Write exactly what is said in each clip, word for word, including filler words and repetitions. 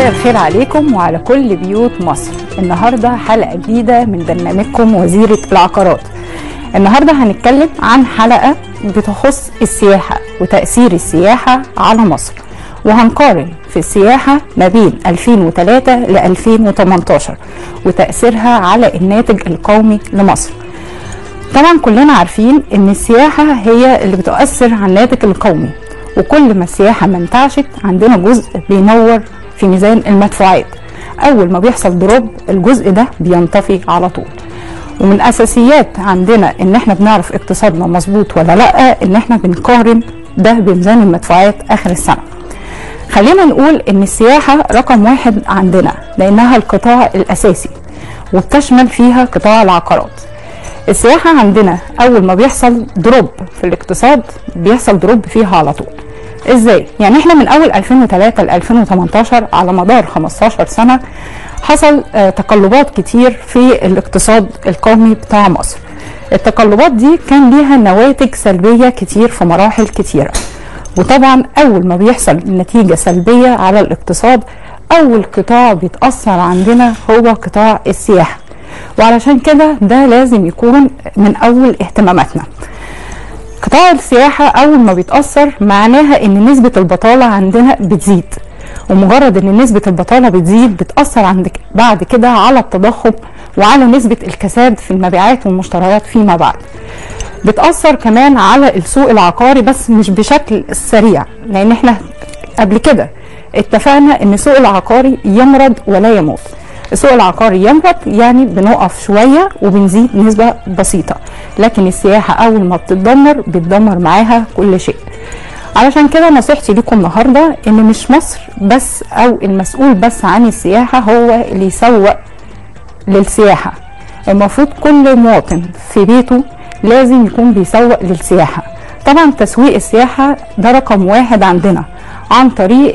مساء الخير عليكم وعلى كل بيوت مصر. النهارده حلقه جديده من برنامجكم وزيرة العقارات. النهارده هنتكلم عن حلقه بتخص السياحه وتأثير السياحه على مصر، وهنقارن في السياحه ما بين ألفين وثلاثة ل ألفين وثمانية عشر وتأثيرها على الناتج القومي لمصر. طبعا كلنا عارفين ان السياحه هي اللي بتؤثر على الناتج القومي، وكل ما السياحه ما انتعشت عندنا جزء بينور في ميزان المدفوعات. اول ما بيحصل دروب الجزء ده بينطفي على طول. ومن اساسيات عندنا ان احنا بنعرف اقتصادنا مظبوط ولا لا ان احنا بنقارن ده بميزان المدفوعات اخر السنه. خلينا نقول ان السياحه رقم واحد عندنا لانها القطاع الاساسي وبتشمل فيها قطاع العقارات. السياحه عندنا اول ما بيحصل دروب في الاقتصاد بيحصل دروب فيها على طول. ازاي؟ يعني احنا من اول ألفين وثلاثة ل ألفين وثمانية عشر على مدار خمستاشر سنه حصل آه تقلبات كتير في الاقتصاد القومي بتاع مصر. التقلبات دي كان ليها نواتج سلبيه كتير في مراحل كتيره، وطبعا اول ما بيحصل نتيجه سلبيه على الاقتصاد اول قطاع بيتاثر عندنا هو قطاع السياحه، وعلشان كده ده لازم يكون من اول اهتماماتنا. قطاع السياحة أول ما بيتأثر معناها إن نسبة البطالة عندنا بتزيد، ومجرد إن نسبة البطالة بتزيد بتأثر عندك بعد كده على التضخم وعلى نسبة الكساد في المبيعات والمشتريات فيما بعد. بتأثر كمان على السوق العقاري بس مش بشكل سريع، لأن احنا قبل كده اتفقنا إن السوق العقاري يمرض ولا يموت. السوق العقاري يمرض يعني بنقف شوية وبنزيد نسبة بسيطة، لكن السياحة أول ما بتتدمر بتدمر معاها كل شيء. علشان كده نصيحتي لكم النهاردة إن مش مصر بس أو المسؤول بس عن السياحة هو اللي يسوق للسياحة. المفروض كل مواطن في بيته لازم يكون بيسوق للسياحة. طبعا تسويق السياحة ده رقم واحد عندنا عن طريق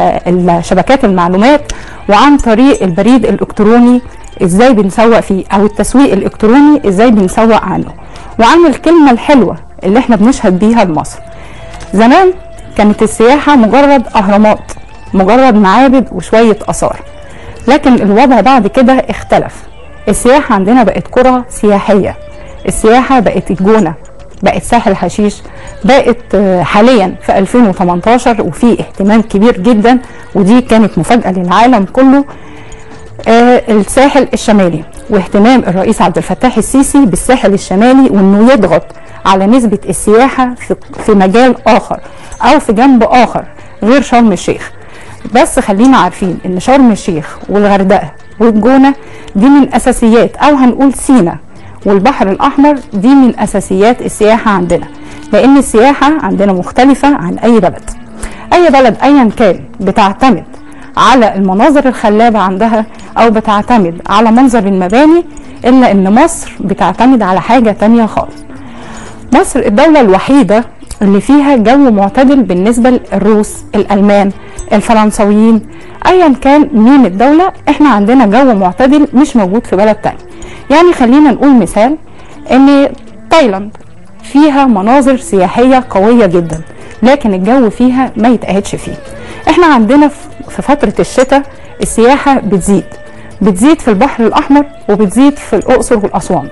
شبكات المعلومات وعن طريق البريد الالكتروني ازاي بنسوق فيه، او التسويق الالكتروني ازاي بنسوق عنه، وعن الكلمة الحلوة اللي احنا بنشهد بيها لمصر. زمان كانت السياحة مجرد اهرامات، مجرد معابد وشوية اثار، لكن الوضع بعد كده اختلف. السياحة عندنا بقت قرى سياحية، السياحة بقت الجونة، بقت ساحل حشيش، بقت حاليا في ألفين وثمانية عشر وفي اهتمام كبير جدا، ودي كانت مفاجأة للعالم كله، آه الساحل الشمالي، واهتمام الرئيس عبد الفتاح السيسي بالساحل الشمالي وانه يضغط على نسبة السياحة في, في مجال اخر او في جنب اخر غير شرم الشيخ. بس خلينا عارفين ان شرم الشيخ والغردقة والجونة دي من اساسيات، او هنقول سينا والبحر الأحمر دي من أساسيات السياحة عندنا، لأن السياحة عندنا مختلفة عن أي بلد. أي بلد أيا كان بتعتمد على المناظر الخلابة عندها أو بتعتمد على منظر المباني، إلا إن مصر بتعتمد على حاجة تانية خالص. مصر الدولة الوحيدة اللي فيها جو معتدل بالنسبة للروس، الألمان، الفرنسويين، أيا كان مين الدولة، إحنا عندنا جو معتدل مش موجود في بلد تاني. يعني خلينا نقول مثال ان تايلاند فيها مناظر سياحية قوية جدا، لكن الجو فيها ما يتقعدش فيه. احنا عندنا في فترة الشتاء السياحة بتزيد بتزيد في البحر الأحمر وبتزيد في الأقصر والأسوان.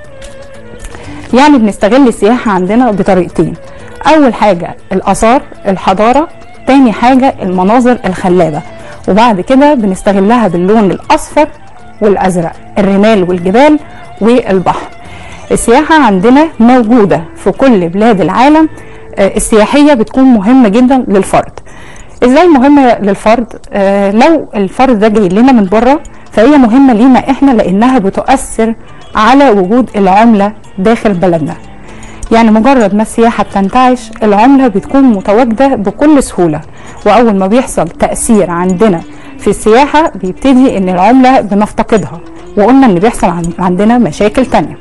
يعني بنستغل السياحة عندنا بطريقتين، أول حاجة الآثار الحضارة، تاني حاجة المناظر الخلابة، وبعد كده بنستغلها باللون الأصفر والأزرق، الرمال والجبال والبحر. السياحة عندنا موجودة في كل بلاد العالم. السياحية بتكون مهمة جدا للفرد. ازاي مهمة للفرد؟ آه لو الفرد ده جاي لنا من بره فهي مهمة لينا احنا لانها بتؤثر على وجود العملة داخل بلدنا. يعني مجرد ما السياحة بتنتعش العملة بتكون متواجدة بكل سهولة، واول ما بيحصل تأثير عندنا في السياحة بيبتدي ان العملة بنفتقدها، وقلنا ان بيحصل عندنا مشاكل تانية.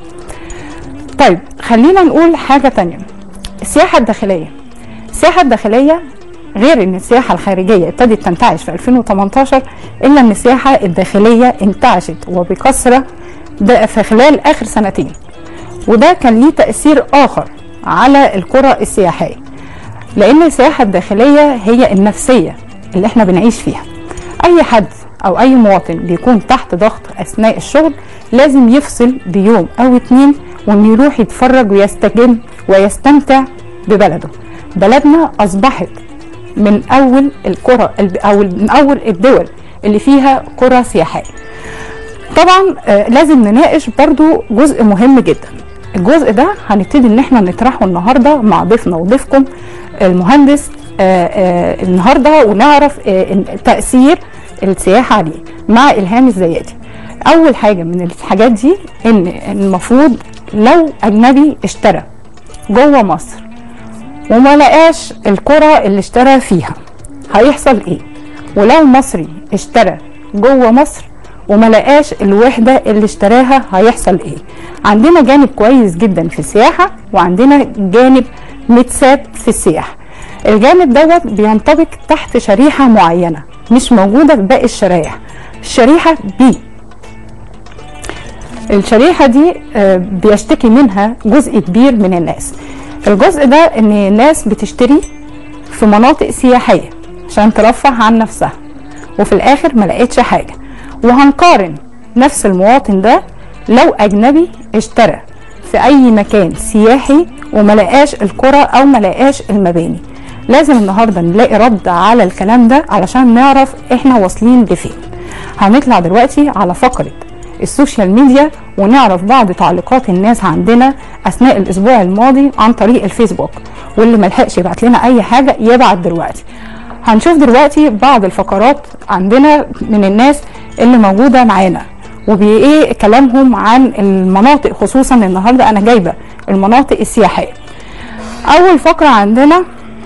طيب خلينا نقول حاجة تانية، السياحة الداخلية. السياحة الداخلية غير ان السياحة الخارجية ابتدت تنتعش في ألفين وثمانية عشر، الا ان السياحة الداخلية انتعشت وبكثرة ده في خلال اخر سنتين، وده كان ليه تأثير اخر على القرى السياحية، لان السياحة الداخلية هي النفسية اللي احنا بنعيش فيها. اي حد او اي مواطن بيكون تحت ضغط اثناء الشغل لازم يفصل بيوم او اتنين وانه يروح يتفرج ويستجم ويستمتع ببلده. بلدنا اصبحت من اول القرى او من اول الدول اللي فيها قرى سياحيه. طبعا آه لازم نناقش برضو جزء مهم جدا. الجزء ده هنبتدي ان احنا نطرحه النهارده مع ضيفنا وضيفكم المهندس آه آه النهارده، ونعرف آه تاثير السياحه عليه مع إلهام الزيادي. اول حاجه من الحاجات دي ان المفروض لو اجنبي اشترى جوه مصر وما لقاش القرى اللي اشترى فيها هيحصل ايه؟ ولو مصري اشترى جوه مصر وما لقاش الوحده اللي اشتراها هيحصل ايه؟ عندنا جانب كويس جدا في السياحه وعندنا جانب متساب في السياحه. الجانب دوت بينطبق تحت شريحه معينه مش موجوده في باقي الشرايح. الشريحه بي الشريحه دي بيشتكي منها جزء كبير من الناس. الجزء ده ان الناس بتشتري في مناطق سياحيه عشان ترفه عن نفسها وفي الاخر ما لقيتش حاجه. وهنقارن نفس المواطن ده لو اجنبي اشترى في اي مكان سياحي وما لقاش القرى او ما لقاش المباني. لازم النهارده نلاقي رد على الكلام ده علشان نعرف احنا واصلين لفين. هنطلع دلوقتي على فقره السوشيال ميديا ونعرف بعض تعليقات الناس عندنا اثناء الاسبوع الماضي عن طريق الفيسبوك، واللي ملحقش يبعت لنا اي حاجه يبعت دلوقتي. هنشوف دلوقتي بعض الفقرات عندنا من الناس اللي موجوده معانا وبايه كلامهم عن المناطق، خصوصا النهارده انا جايبه المناطق السياحيه. اول فقره عندنا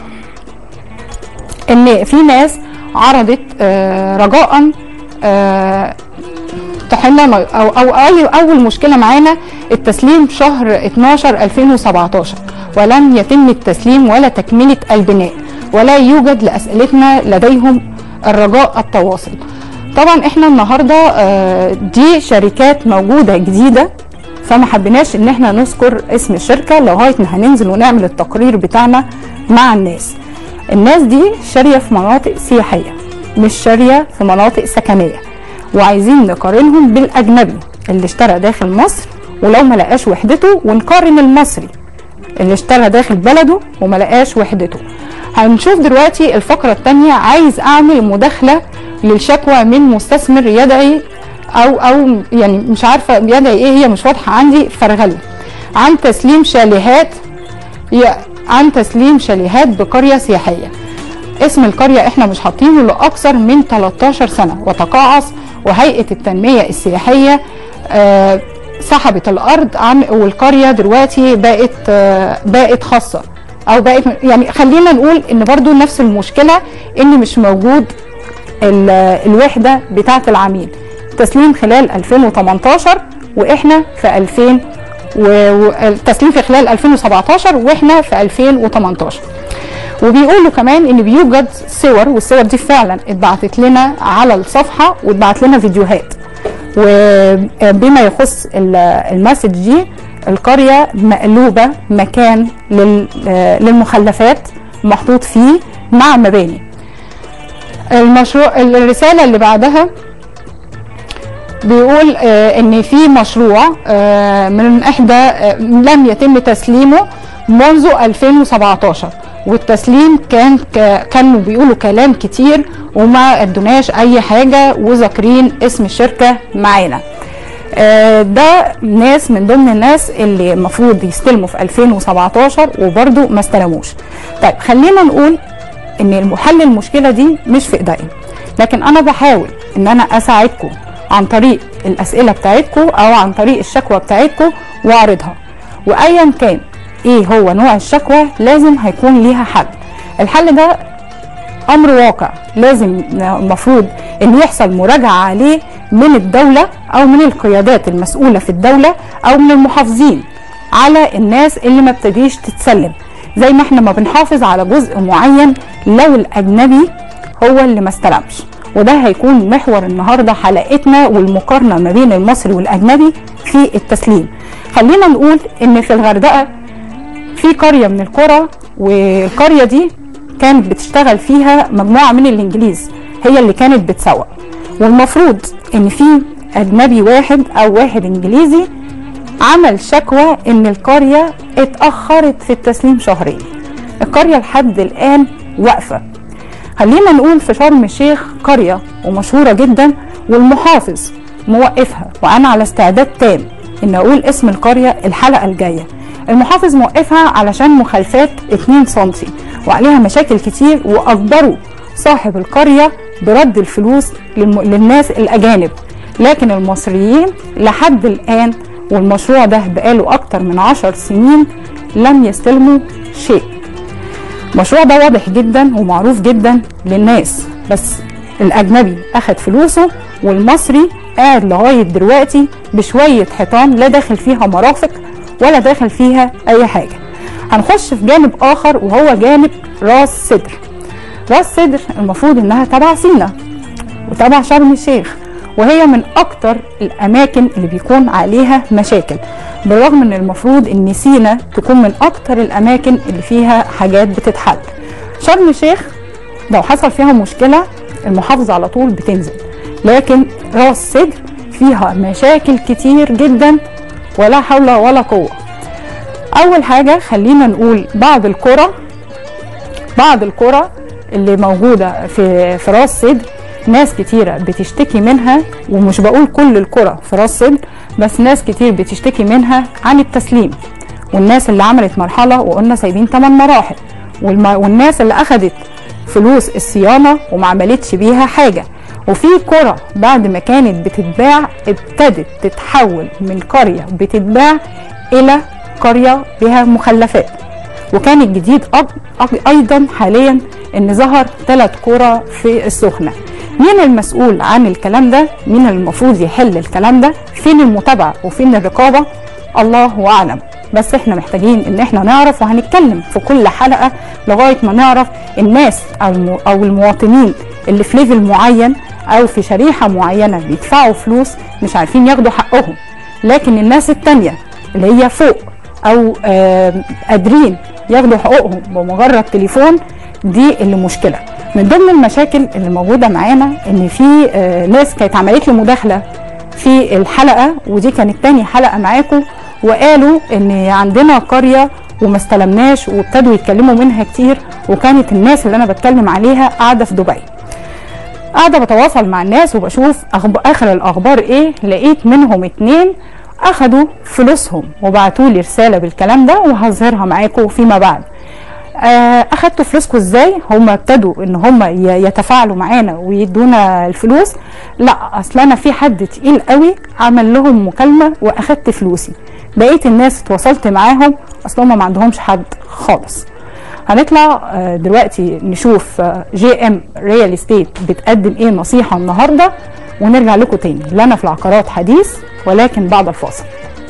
ان في ناس عرضت آه رجاء آه تحل او او اول مشكله معانا التسليم شهر اتناشر ألفين وسبعتاشر ولم يتم التسليم ولا تكمله البناء ولا يوجد لاسئلتنا لديهم الرجاء التواصل. طبعا احنا النهارده دي شركات موجوده جديده فما حبيناش ان احنا نذكر اسم الشركه لغايه ما هننزل ونعمل التقرير بتاعنا مع الناس. الناس دي شاريه في مناطق سياحيه مش شاريه في مناطق سكنيه، وعايزين نقارنهم بالاجنبي اللي اشترى داخل مصر ولو ما لقاش وحدته، ونقارن المصري اللي اشترى داخل بلده وما لقاش وحدته. هنشوف دلوقتي الفقره الثانيه. عايز اعمل مداخله للشكوى من مستثمر يدعي او او يعني مش عارفه يدعي ايه، هي مش واضحه عندي، فرغلي عن تسليم شاليهات عن تسليم شاليهات بقريه سياحيه. اسم القريه احنا مش حاطينه لاكثر من تلتاشر سنه وتقاعس، وهيئه التنميه السياحيه آه سحبت الارض عن والقريه دلوقتي بقت آه بقت خاصه او بقت، يعني خلينا نقول ان برضو نفس المشكله ان مش موجود الوحده بتاعه العميل. تسليم خلال ألفين وتمنتاشر واحنا في ألفين والتسليم في خلال ألفين وسبعتاشر واحنا في ألفين وتمنتاشر. وبيقولوا كمان ان بيوجد صور، والصور دي فعلا اتبعتت لنا على الصفحه واتبعت لنا فيديوهات. وبما يخص المسج دي، القريه مقلوبه مكان للمخلفات محطوط فيه مع مباني. المشروع الرساله اللي بعدها بيقول ان في مشروع من احدى لم يتم تسليمه منذ ألفين وسبعتاشر، والتسليم كان كانوا بيقولوا كلام كتير وما ادوناش اي حاجه وذاكرين اسم الشركه معانا. ده ناس من ضمن الناس اللي المفروض يستلموا في ألفين وسبعتاشر وبرده ما استلموش. طيب خلينا نقول ان حل المشكله دي مش في ايديا، لكن انا بحاول ان انا اساعدكم عن طريق الاسئله بتاعتكم او عن طريق الشكوى بتاعتكم واعرضها، وايا كان ايه هو نوع الشكوى لازم هيكون ليها حل. الحل ده امر واقع لازم المفروض ان يحصل مراجعه عليه من الدوله او من القيادات المسؤوله في الدوله او من المحافظين على الناس اللي ما ابتديش تتسلم، زي ما احنا ما بنحافظ على جزء معين لو الاجنبي هو اللي ما استلمش. وده هيكون محور النهارده حلقتنا والمقارنه ما بين المصري والاجنبي في التسليم. خلينا نقول ان في الغردقه في قريه من القرى، والقريه دي كانت بتشتغل فيها مجموعه من الانجليز هي اللي كانت بتسوق، والمفروض ان في اجنبي واحد او واحد انجليزي عمل شكوى ان القرية اتأخرت في التسليم شهرين. القرية لحد الان واقفة. خلينا نقول في شرم الشيخ قرية ومشهورة جدا والمحافظ موقفها، وانا على استعداد تام ان اقول اسم القرية الحلقة الجاية. المحافظ موقفها علشان مخالفات اتنين سنتي وعليها مشاكل كتير، واجبروا صاحب القرية برد الفلوس للناس الاجانب، لكن المصريين لحد الان والمشروع ده بقاله اكتر من عشر سنين لم يستلموا شيء. المشروع ده واضح جدا ومعروف جدا للناس، بس الاجنبي اخد فلوسه والمصري قاعد لغايه دلوقتي بشويه حيطان لا داخل فيها مرافق ولا داخل فيها اي حاجه. هنخش في جانب اخر وهو جانب راس سدر. راس سدر المفروض انها تبع سينا وتبع شرم الشيخ، وهي من اكتر الاماكن اللي بيكون عليها مشاكل، بالرغم ان المفروض ان سينا تكون من اكتر الاماكن اللي فيها حاجات بتتحل. شرم الشيخ لو حصل فيها مشكله المحافظه على طول بتنزل، لكن راس سدر فيها مشاكل كتير جدا ولا حول ولا قوه. اول حاجه خلينا نقول بعض القرى بعض القرى اللي موجوده في في راس سدر ناس كتيرة بتشتكي منها، ومش بقول كل القرى في راس سدر بس ناس كتير بتشتكي منها عن التسليم، والناس اللي عملت مرحلة وقلنا سايبين ثمان مراحل، والناس اللي اخدت فلوس الصيانة وما عملتش بيها حاجة. وفي قرى بعد ما كانت بتتباع ابتدت تتحول من قرية بتتباع الى قرية بها مخلفات. وكان الجديد ايضا حاليا ان ظهر ثلاث قرى في السخنة. مين المسؤول عن الكلام ده؟ مين المفروض يحل الكلام ده؟ فين المتابعة وفين الرقابة؟ الله اعلم. بس احنا محتاجين ان احنا نعرف، وهنتكلم في كل حلقة لغاية ما نعرف الناس او المواطنين اللي في ليفل معين او في شريحة معينة بيدفعوا فلوس مش عارفين ياخدوا حقهم، لكن الناس التانية اللي هي فوق او قادرين ياخدوا حقوقهم بمجرد تليفون، دي اللي مشكلة. من ضمن المشاكل اللي موجودة معانا ان في ناس كانت عملت لي مداخلة في الحلقة، ودي كانت تاني حلقة معاكم، وقالوا ان عندنا قرية وما استلمناش، وابتدوا يتكلموا منها كتير، وكانت الناس اللي انا بتكلم عليها قاعدة في دبي. قاعدة بتواصل مع الناس وبشوف اخر الاخبار ايه، لقيت منهم اتنين اخدوا فلوسهم وبعتوا لي رسالة بالكلام ده، وهظهرها معاكم فيما بعد. اخدتوا فلوسكم ازاي؟ هم ابتدوا ان هم يتفاعلوا معانا ويدونا الفلوس. لا، اصل انا في حد تقيل قوي عمل لهم مكالمه واخدت فلوسي. بقيت الناس اتواصلت معاهم اصل هم ما عندهمش حد خالص. هنطلع دلوقتي نشوف جي ام ريال استيت بتقدم ايه نصيحه النهارده، ونرجع لكم تاني. لنا في العقارات حديث ولكن بعد الفاصل.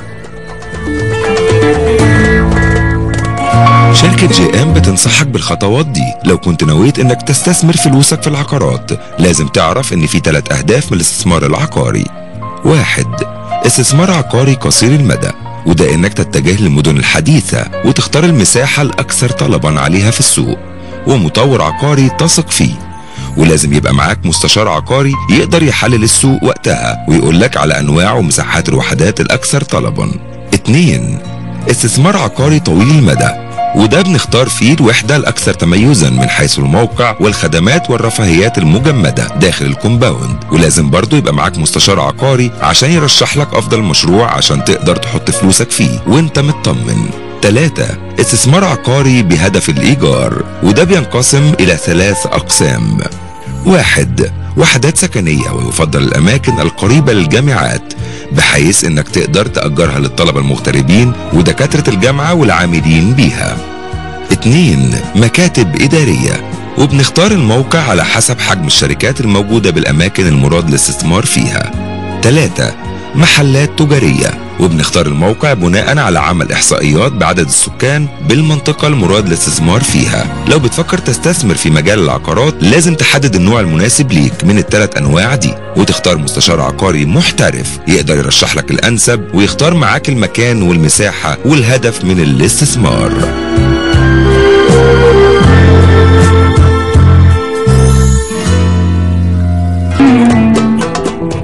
شركة جي ام بتنصحك بالخطوات دي لو كنت نويت انك تستثمر فلوسك في العقارات. لازم تعرف ان في ثلاث اهداف من الاستثمار العقاري. واحد، استثمار عقاري قصير المدى، وده انك تتجه للمدن الحديثة وتختار المساحة الاكثر طلبا عليها في السوق، ومطور عقاري تثق فيه. ولازم يبقى معاك مستشار عقاري يقدر يحلل السوق وقتها ويقول لك على انواع ومساحات الوحدات الاكثر طلبا. اتنين، استثمار عقاري طويل المدى، وده بنختار فيه الوحدة الأكثر تميزا من حيث الموقع والخدمات والرفاهيات المجمدة داخل الكومباوند. ولازم برضو يبقى معاك مستشار عقاري عشان يرشح لك أفضل مشروع عشان تقدر تحط فلوسك فيه وانت مطمن. ثلاثة، استثمار عقاري بهدف الإيجار، وده بينقسم إلى ثلاث أقسام. واحد، وحدات سكنية، ويفضل الأماكن القريبة للجامعات بحيث انك تقدر تأجرها للطلبة المغتربين ودكاترة الجامعة والعاملين بيها. اتنين، مكاتب إدارية، وبنختار الموقع على حسب حجم الشركات الموجودة بالأماكن المراد الاستثمار فيها. تلاتة، محلات تجارية، وبنختار الموقع بناء على عمل إحصائيات بعدد السكان بالمنطقة المراد الاستثمار فيها. لو بتفكر تستثمر في مجال العقارات لازم تحدد النوع المناسب ليك من الثلاث أنواع دي، وتختار مستشار عقاري محترف يقدر يرشح لك الأنسب ويختار معاك المكان والمساحة والهدف من الاستثمار.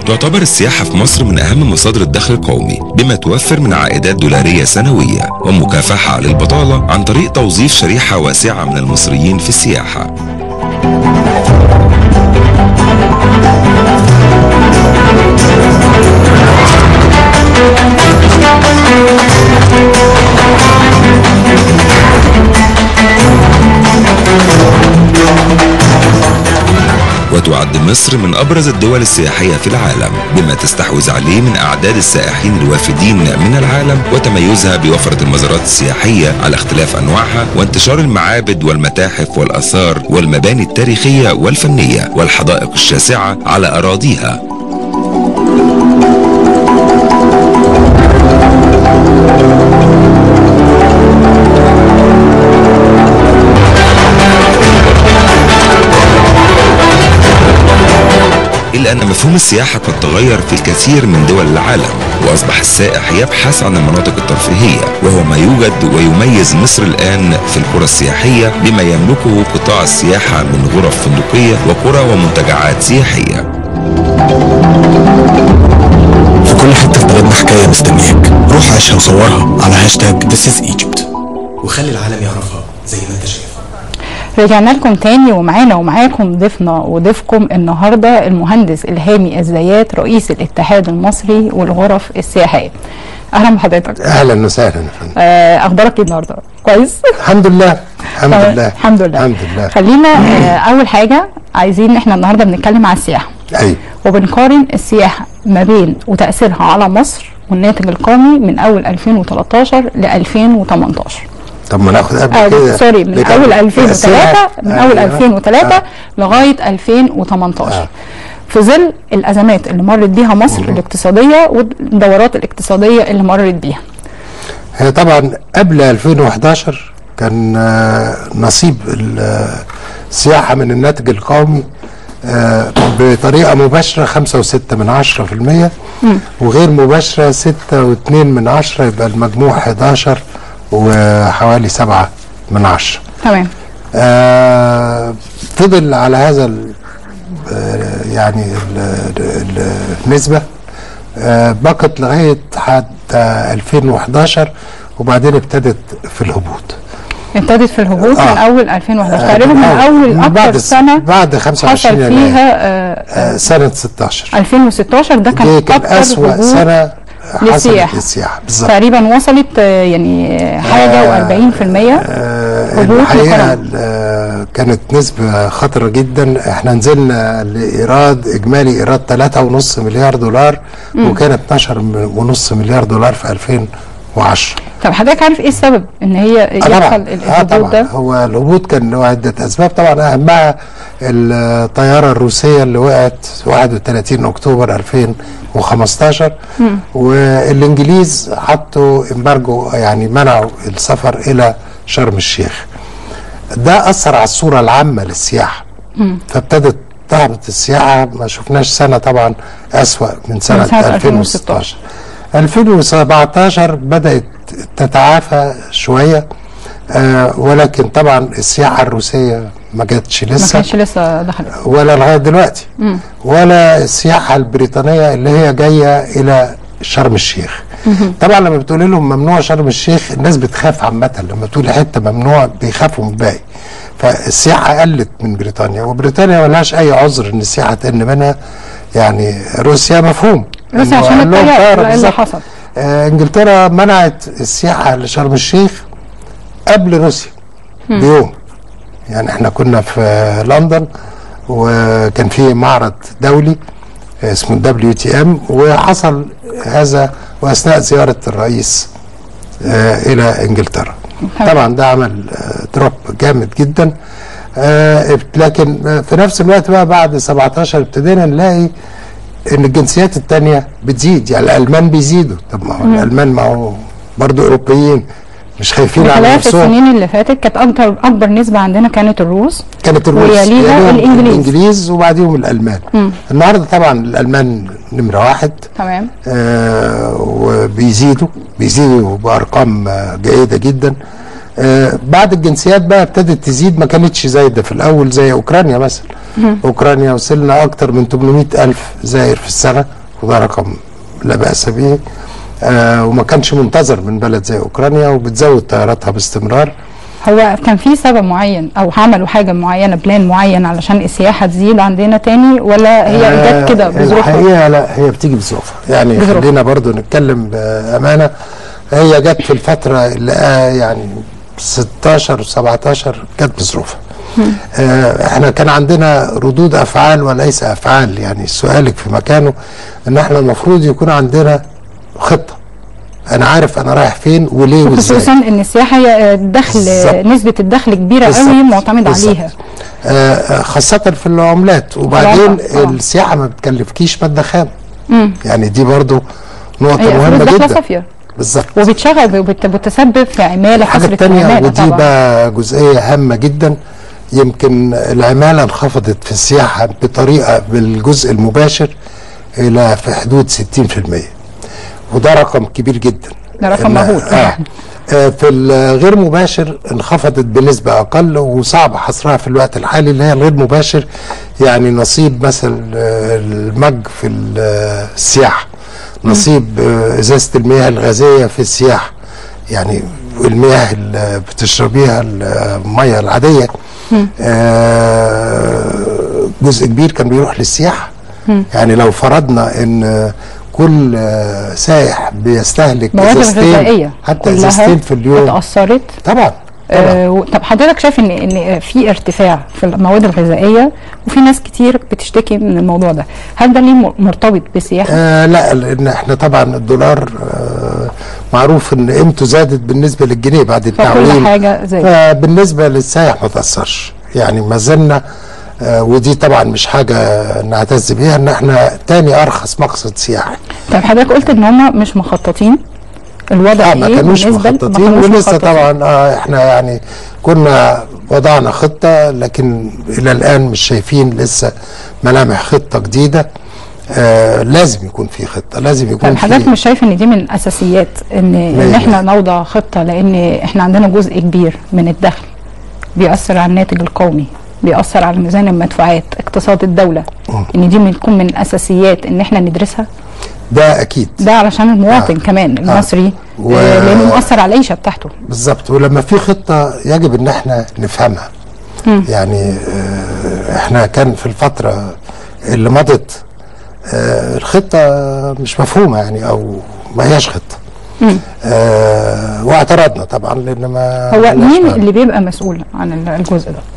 تعتبر السياحة في مصر من أهم مصادر الدخل القومي، بما توفر من عائدات دولارية سنوية ومكافحة للبطالة عن طريق توظيف شريحة واسعة من المصريين في السياحة. وتعد مصر من أبرز الدول السياحية في العالم، بما تستحوذ عليه من أعداد السائحين الوافدين من العالم، وتميزها بوفرة المزارات السياحية على اختلاف أنواعها، وانتشار المعابد والمتاحف والآثار والمباني التاريخية والفنية والحدائق الشاسعة على أراضيها. إلا أن مفهوم السياحة قد تغير في الكثير من دول العالم، وأصبح السائح يبحث عن المناطق الترفيهية، وهو ما يوجد ويميز مصر الآن في القرى السياحية، بما يملكه قطاع السياحة من غرف فندقية وقرى ومنتجعات سياحية. في كل حتة في بلدنا حكاية مستنياك، روح عيشها وصورها على هاشتاج This is Egypt وخلي العالم يعرفها زي ما انت شايف. رجعنا لكم تاني ومعانا ومعاكم ضيفنا وضيفكم النهارده المهندس إلهامي الزيات رئيس الاتحاد المصري والغرف السياحيه. اهلا بحضرتك. اهلا وسهلا يا فندم. آه اخبارك ايه النهارده؟ كويس؟ الحمد لله الحمد لله الحمد لله الحمد لله. خلينا آه اول حاجه عايزين احنا النهارده بنتكلم على السياحه. ايوه. وبنقارن السياحه ما بين وتاثيرها على مصر والناتج القومي من اول ألفين وتلتاشر ل ألفين وتمنتاشر. طب ما ناخد قبل آه كده سوري من اول ألفين وثلاثة من آه اول آه ألفين وثلاثة آه لغايه ألفين وتمنتاشر. آه في ظل الازمات اللي مرت بيها مصر مم. الاقتصاديه والدورات الاقتصاديه اللي مرت بيها. هي طبعا قبل ألفين وحداشر كان نصيب السياحه من الناتج القومي بطريقه مباشره خمسة وستة من عشرة في المية وغير مباشره ستة واثنين من عشرة، يبقى المجموع حداشر وحوالي سبعة من عشرة. تمام. آه فضل على هذا ال آه يعني ال ال النسبة آه بقت لغاية حتى ألفين وحداشر، وبعدين ابتدت في الهبوط. ابتدت في الهبوط آه. من اول ألفين وحداشر آه تقريبا، من اول اكتر سنه بعد خمسة وعشرين حصل فيها آه آه سنة ستاشر. ألفين وستاشر ده كان اكتر أسوأ سنة للسياحه للسياحه تقريبا، وصلت يعني حاجه آه وأربعين في المية آه الحقيقه آه كانت نسبه خطره جدا. احنا نزلنا لايراد اجمالي ايراد ثلاثة ونص مليار دولار م. وكانت اثناشر ونص مليار دولار في ألفين وعشرة. طب حضرتك عارف ايه السبب ان هي يحصل الهبوط ده؟ هو الهبوط كان له عده اسباب، طبعا اهمها الطياره الروسيه اللي وقعت واحد وثلاثين أكتوبر ألفين وخمستاشر، مم. والانجليز حطوا امبارجو، يعني منعوا السفر الى شرم الشيخ. ده اثر على الصوره العامه للسياحه، مم. فابتدت تهبط السياحه. ما شفناش سنه طبعا اسوأ من سنه, من سنة ألفين وستاشر. ألفين وسبعتاشر بدات تتعافى شويه، آه ولكن طبعا السياحه الروسيه ما جاتش لسه، ما كانتش لسه دخلت ولا لغايه دلوقتي، مم. ولا السياحه البريطانيه اللي هي جايه الى شرم الشيخ. مم. طبعا لما بتقول لهم ممنوع شرم الشيخ الناس بتخاف عامه، لما تقول حته ممنوع بيخافوا من الباقي. فالسياحه قلت من بريطانيا، وبريطانيا ما لهاش اي عذر ان السياحه تقل منها. يعني روسيا مفهوم، روسيا عشان الطياره اللي حصل. آه انجلترا منعت السياحه لشرم الشيخ قبل روسيا مم. بيوم. يعني احنا كنا في لندن وكان في معرض دولي اسمه دبليو تي ام، وحصل هذا واثناء زياره الرئيس اه الى انجلترا. طبعا ده عمل اه دروب جامد جدا. اه لكن في نفس الوقت بقى بعد سبعتاشر ابتدينا نلاقي ان الجنسيات الثانيه بتزيد. يعني الالمان بيزيدوا. طب ما هو الالمان ما هو برضه اوروبيين مش خايفين على نفسهم. في السنين اللي فاتت كانت اكتر اكبر نسبه عندنا كانت الروس، كانت الروس ويليها الانجليز الانجليز وبعديهم الالمان. مم. النهارده طبعا الالمان نمره واحد. تمام. آه وبيزيدوا بيزيدوا بارقام جيده جدا. آه بعد الجنسيات بقى ابتدت تزيد، ما كانتش زايده في الاول زي اوكرانيا مثلا. اوكرانيا وصلنا اكتر من ثمانمائة ألف زائر في السنه، وده رقم لا باس به. آه وما كانش منتظر من بلد زي اوكرانيا، وبتزود طياراتها باستمرار. هو كان في سبب معين او عملوا حاجه معينه، بلان معين علشان السياحه تزيد عندنا تاني، ولا هي آه جت كده بظروفها؟ الحقيقه لا، هي بتيجي بظروفها يعني. بظروف. خلينا برضو نتكلم بامانه، هي جت في الفتره اللي آه يعني ستاشر وسبعتاشر جت بظروفها. آه احنا كان عندنا ردود افعال وليس افعال، يعني سؤالك في مكانه، ان احنا المفروض يكون عندنا خطه، انا عارف انا رايح فين وليه وازاي. خصوصا ان السياحه هي الدخل، نسبه الدخل كبيره بالزبط. قوي معتمد عليها، آه خاصه في العملات. وبعدين طبعا. السياحه ما بتكلفكيش ماده خام، يعني دي برضو نقطه مهمه جدا. صافيه بالظبط، وبتشغل وبتسبب في عماله. الحاجه الثانيه ودي طبعا. بقى جزئيه هامه جدا، يمكن العماله انخفضت في السياحه بطريقه بالجزء المباشر الى في حدود ستين في المية، وده رقم كبير جدا. ده رقم مهول. آه. آه في الغير مباشر انخفضت بنسبه اقل، وصعب حصرها في الوقت الحالي، اللي هي الغير مباشر، يعني نصيب مثلا المج في السياحه، نصيب ازازه المياه الغازيه في السياحه، يعني المياه اللي بتشربيها الميه العاديه، آه جزء كبير كان بيروح للسياحه. يعني لو فرضنا ان كل سائح بيستهلك ازازتين حتى ازازتين في اليوم اتأثرت طبعا. آه طب حضرتك شايف ان ان في ارتفاع في المواد الغذائيه، وفي ناس كتير بتشتكي من الموضوع ده، هل ده ليه مرتبط بالسياحه؟ آه لا، لان احنا طبعا الدولار آه معروف ان قيمته زادت بالنسبه للجنيه بعد التعويم، فكل حاجه زادت. فبالنسبه للسائح ما تاثرش، يعني ما زلنا آه ودي طبعا مش حاجه نعتز بيها، ان احنا تاني ارخص مقصد سياحي. طب حضرتك قلت ان هم مش مخططين، الوضع آه ما ايه كانوش مخططين، ولسه طبعا آه احنا يعني كنا وضعنا خطه، لكن الى الان مش شايفين لسه ملامح خطه جديده. آه لازم يكون في خطه، لازم يكون في. حضرتك مش شايف ان دي من اساسيات ان ان احنا نوضع خطه، لان احنا عندنا جزء كبير من الدخل بيأثر على الناتج القومي، بيأثر على ميزان المدفوعات، اقتصاد الدوله، م. ان دي بتكون من الاساسيات ان احنا ندرسها؟ ده اكيد، ده علشان المواطن آه. كمان المصري آه. و... آه لانه مؤثر على العيشه بتاعته. بالظبط، ولما في خطه يجب ان احنا نفهمها. م. يعني آه احنا كان في الفتره اللي مضت آه الخطه مش مفهومه، يعني او ما هياش خطه. آه واعترضنا طبعا، لان ما هو مين اللي بيبقى مسؤول عن الجزء ده؟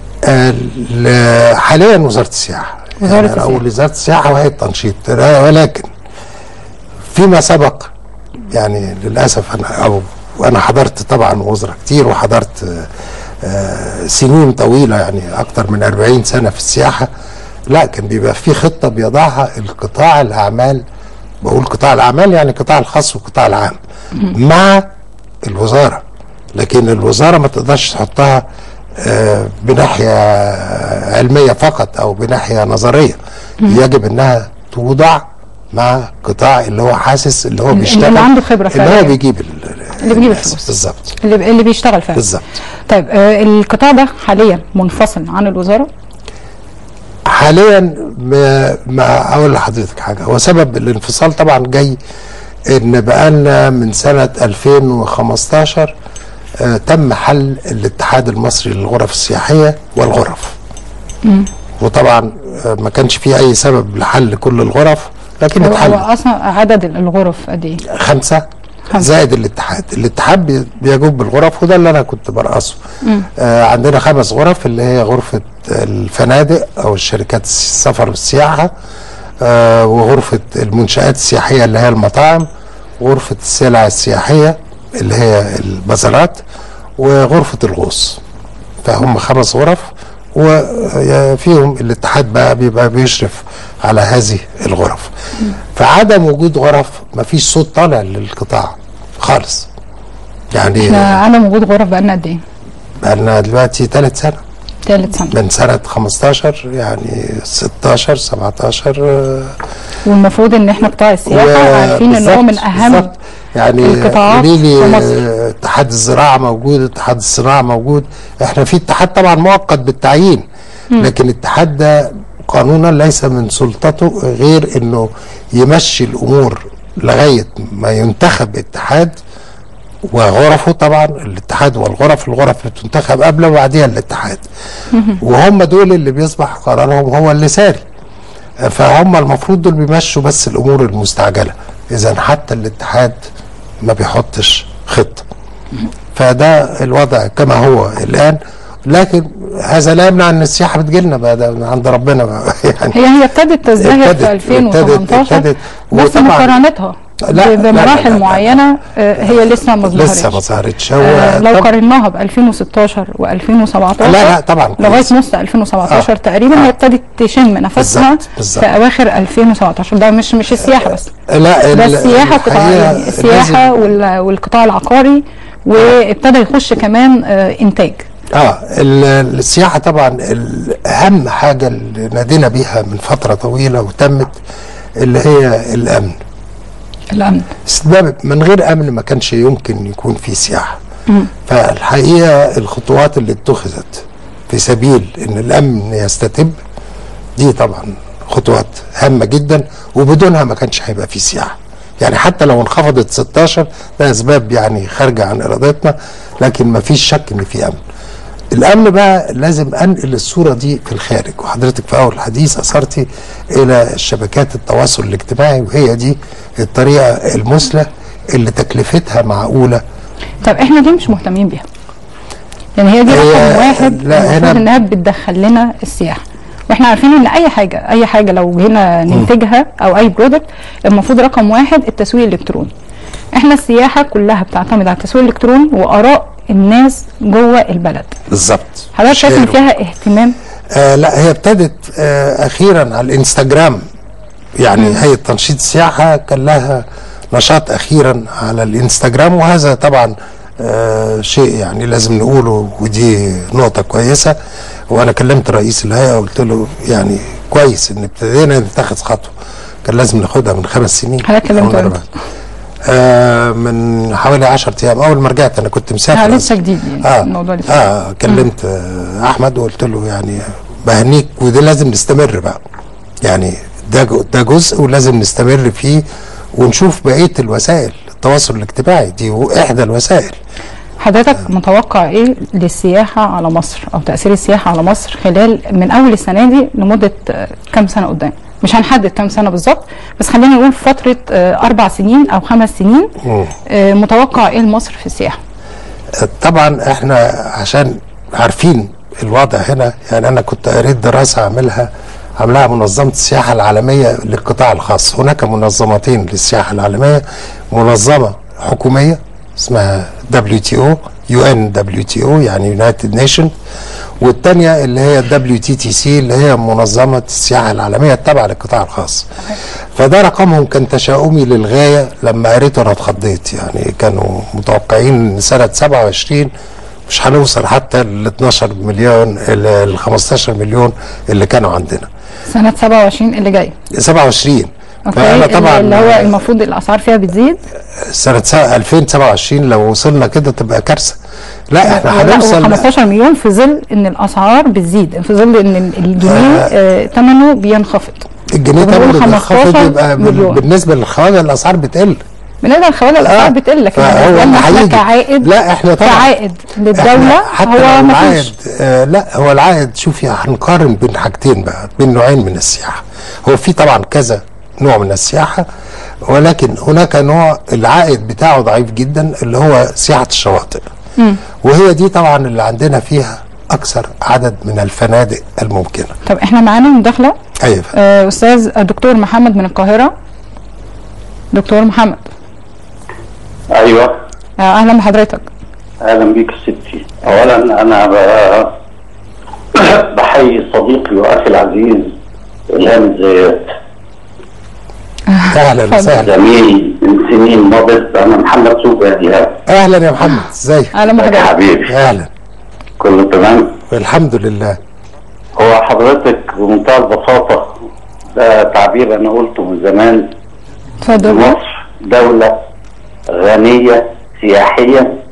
آه حاليا وزاره السياحه، وزاره يعني السياحه او وزاره السياحه وهيئه التنشيط، ولكن فيما سبق يعني للاسف انا او وانا حضرت طبعا وزراء كتير، وحضرت آه سنين طويله، يعني اكتر من أربعين سنه في السياحه، لا كان بيبقى في خطه بيضعها القطاع الاعمال، بقول قطاع الاعمال يعني القطاع الخاص والقطاع العام مع الوزاره، لكن الوزاره ما تقدرش تحطها آه بناحيه علميه فقط او بناحيه نظريه، يجب انها توضع مع قطاع اللي هو حاسس، اللي هو بيشتغل، اللي عنده خبره فعلا، اللي هو بيجيب اللي بيجيب الفلوس بالظبط، اللي اللي بيشتغل فعلا بالظبط. طيب آه القطاع ده حاليا منفصل عن الوزاره؟ حاليا ما, ما اقول لحضرتك حاجه، هو سبب الانفصال طبعا جاي ان بقالنا من سنه ألفين وخمستاشر آه تم حل الاتحاد المصري للغرف السياحيه والغرف. م. وطبعا آه ما كانش فيه اي سبب لحل كل الغرف، لكن اتحل. هو اصلا عدد الغرف قد ايه؟ خمسه زائد الاتحاد، الاتحاد بيجوب بالغرف، وده اللي انا كنت برأسه. آه عندنا خمس غرف، اللي هي غرفه الفنادق او الشركات السفر والسياحه، آه وغرفه المنشآت السياحيه اللي هي المطاعم، غرفه السلع السياحيه اللي هي البازارات، وغرفه الغوص. فهم خمس غرف، وفيهم الاتحاد بقى بيبقى بيشرف على هذه الغرف. فعدم وجود غرف مفيش صوت طالع للقطاع خالص. يعني احنا عدم وجود غرف بقالنا قد ايه؟ بقالنا دلوقتي ثالث سنه. ثالث سنه من سنه خمستاشر، يعني ستاشر سبعتاشر. والمفروض ان احنا قطاع السياحه عارفين ان هو من اهم يعني القطاعات قولي لي في مصر. اتحاد اتحاد الزراعه موجود، اتحاد الصناعه موجود. احنا في اتحاد طبعا مؤقت بالتعيين، لكن الاتحاد ده قانونا ليس من سلطته غير انه يمشي الامور لغايه ما ينتخب اتحاد وغرفه. طبعا الاتحاد والغرف، الغرف بتنتخب قبل وبعديها الاتحاد، وهم دول اللي بيصبح قرارهم هو اللي ساري. فهم المفروض دول بيمشوا بس الامور المستعجله، اذا حتى الاتحاد ما بيحطش خطه. فده الوضع كما هو الان، لكن هذا لا يمنع ان السياحه بتجيلنا بقى، ده من عند ربنا بقى. يعني هي هي ابتدت تزدهر في ألفين وثمانتاشر، ابتدت بس مقارنتها بمراحل معينه هي لسه ما ظهرتش. لسه ما ظهرتش. هو آه لو قارناها ب ألفين وستاشر و2017 لا لا طبعا لغايه نص ألفين وسبعتاشر آه. تقريبا آه. هي ابتدت تشم نفسها في اواخر ألفين وسبعتاشر. ده مش مش السياحه بس، لا ده السياحه قطاع السياحه والقطاع العقاري، وابتدى يخش كمان آه انتاج. اه السياحه طبعا اهم حاجه اللي نادينا بيها من فتره طويله وتمت، اللي هي الامن. الامن استباب من غير امن ما كانش يمكن يكون في سياحه. مم. فالحقيقه الخطوات اللي اتخذت في سبيل ان الامن يستتب دي طبعا خطوات هامه جدا، وبدونها ما كانش هيبقى في سياحه. يعني حتى لو انخفضت ستاشر ده اسباب يعني خارجه عن ارادتنا، لكن ما فيش شك ان في امن. الامن بقى لازم انقل الصوره دي في الخارج، وحضرتك في اول الحديث اثرتي الى شبكات التواصل الاجتماعي، وهي دي الطريقه المثلى اللي تكلفتها معقوله. طب احنا ليه مش مهتمين بيها؟ يعني هي دي رقم واحد المفروض انها بتدخل لنا السياحه، واحنا عارفين ان اي حاجه اي حاجه لو جينا ننتجها او اي برودكت المفروض رقم واحد التسويق الالكتروني. احنا السياحه كلها بتعتمد على التسويق الالكتروني واراء الناس جوه البلد. بالظبط. حضرتك شايف ان فيها اهتمام؟ آه لا، هي ابتدت آه اخيرا على الانستجرام. يعني هيئه تنشيط السياحه كان لها نشاط اخيرا على الانستجرام، وهذا طبعا آه شيء يعني لازم نقوله، ودي نقطه كويسه. وانا كلمت رئيس الهيئه وقلت له يعني كويس ان ابتدينا نتخذ خطوه، كان لازم ناخدها من خمس سنين. حضرتك كلمته آه من حوالي عشرة ايام اول ما رجعت. انا كنت مسافر. اه لسه جديد يعني آه الموضوع لسه. اه كلمت آه احمد وقلت له يعني بهنيك، وده لازم نستمر بقى. يعني ده ده جزء ولازم نستمر فيه، ونشوف بقيه الوسائل التواصل الاجتماعي دي واحدى الوسائل. حضرتك آه. متوقع ايه للسياحه على مصر او تاثير السياحه على مصر خلال من اول السنه دي لمده كام سنه قدام؟ مش هنحدد كام سنه بالظبط، بس خلينا نقول في فتره اربع سنين او خمس سنين. آه متوقع ايه لمصر في السياحه؟ طبعا احنا عشان عارفين الوضع هنا، يعني انا كنت قريت دراسه عاملها عاملاها منظمه السياحه العالميه للقطاع الخاص. هناك منظمتين للسياحه العالميه، منظمه حكوميه اسمها دبليو تي او يو ان دبليو تي او يعني يونايتد نيشن، والثانيه اللي هي دبليو تي تي سي اللي هي منظمه السياحه العالميه التابعه للقطاع الخاص. فده رقمهم كان تشاؤمي للغايه، لما قريته انا اتخضيت. يعني كانوا متوقعين ان سنه سبعة وعشرين مش هنوصل حتى ل اتناشر مليون ال خمستاشر مليون اللي كانوا عندنا. سنه سبعة وعشرين اللي جايه سبعة وعشرين. فانا طبعا اللي هو المفروض الاسعار فيها بتزيد. سنه ألفين وسبعة وعشرين لو وصلنا كده تبقى كارثه. لا احنا هنوصل خمستاشر مليون في ظل ان الاسعار بتزيد، في ظل ان الجنيه ثمنه آه بينخفض. الجنيه ثمنه بينخفض، يبقى بالنسبه للخواجه الاسعار بتقل. بالنسبه للخواجه الاسعار آه بتقل، لكن احنا كعائد لا احنا طبعا كعائد للدوله هو العائد آه لا هو العائد. شوفي هنقارن بين حاجتين بقى، بين نوعين من السياحه. هو في طبعا كذا نوع من السياحه، ولكن هناك نوع العائد بتاعه ضعيف جدا اللي هو سياحه الشواطئ. م. وهي دي طبعا اللي عندنا فيها اكثر عدد من الفنادق الممكنه. طب احنا معانا مداخله. ايوه آه استاذ الدكتور محمد من القاهره. دكتور محمد. ايوه آه اهلا بحضرتك. اهلا بيك ستي. اولا انا بحيي صديقي واخي العزيز الهام الزيات. اهلا وسهلا. زميل من سنين مضت. انا محمد سوق ايهاب. اهلا يا محمد، ازيك؟ اهلا بحضرتك يا حبيبي. اهلا. كله تمام؟ الحمد لله. هو حضرتك بمنتهى البساطه، ده تعبير انا قلته من زمان. اتفضل. مصر دوله غنيه سياحيا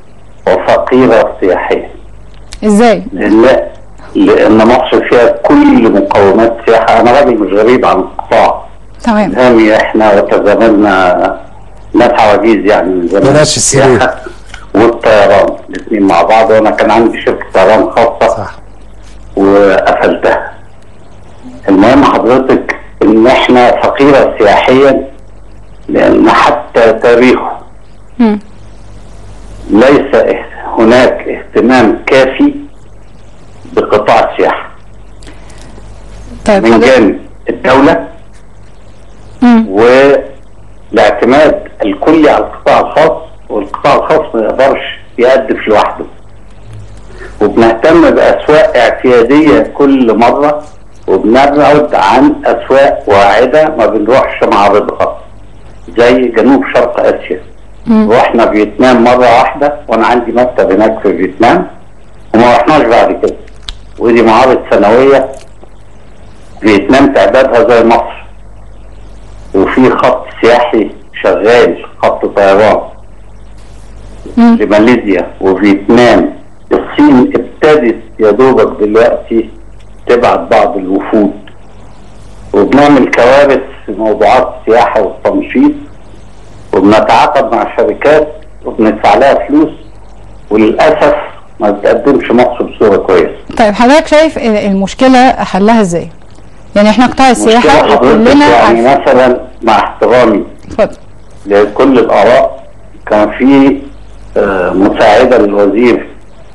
وفقيرة سياحيا. ازاي؟ لأن لأن مصر فيها كل مقومات سياحة. أنا راجل مش غريب عن القطاع. تمام. إلهامي إحنا وتزاملنا ناس عواجيز يعني من زمان. بلاش السياحة والطيران الاثنين مع بعض، وأنا كان عندي شركة طيران خاصة صح وقفلتها. المهم حضرتك إن إحنا فقيرة سياحيا لأن حتى تاريخه م. ليس هناك اهتمام كافي بقطاع السياحة. طيب من جانب الدولة م. والاعتماد الكلي على القطاع الخاص، والقطاع الخاص ما يقدرش يقدف لوحده. وبنهتم بأسواق اعتيادية كل مرة، وبنبعد عن أسواق واعدة ما بنروحش معارضها زي جنوب شرق آسيا. مم. رحنا فيتنام مرة واحدة وأنا عندي مكتب هناك في فيتنام وما رحناش بعد كده، ودي معارض سنوية. فيتنام تعدادها زي مصر، وفي خط سياحي شغال، خط طيران مم. لماليزيا وفيتنام. الصين ابتدت يا دوبك دلوقتي تبعت بعض الوفود، وبنعمل كوارث في موضوعات السياحة والتنشيط، وبنتعاقد مع شركات وبندفع لها فلوس، وللأسف ما بتقدمش مصر بصورة كويسة. طيب حضرتك شايف المشكلة حلها ازاي؟ يعني احنا قطاع السياحة كلنا يعني مثلا مع احترامي اتفضل لكل الآراء، كان في آه مساعدة للوزير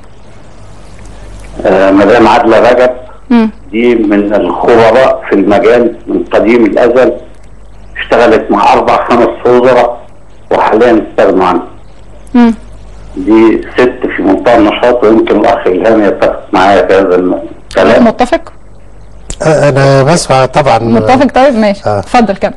آه مدام عادلة رجب، م. دي من الخبراء في المجال من قديم الأزل، اشتغلت مع أربع خمس وزراء وحاليا استغنوا عنها. م. دي ست في منتهى النشاط، ويمكن الأخ إلهامي يتفق معايا في هذا الكلام. متفق؟ أنا بسمع طبعا. متفق. طيب ماشي اتفضل كمل.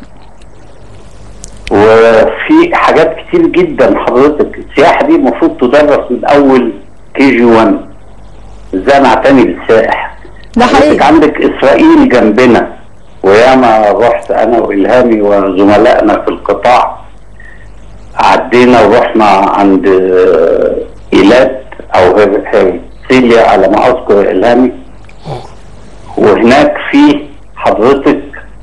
وفي حاجات كتير جدا حضرتك، السياحة دي المفروض تدرس من أول كي جي واحد، ازاي نعتني بالسائح. ده حقيقي. عندك إسرائيل جنبنا، وياما رحت أنا وإلهامي وزملائنا في القطاع، عدينا ورحنا عند إيلات أو هرسيليا على ما أذكر إلهامي، وهناك في حضرتك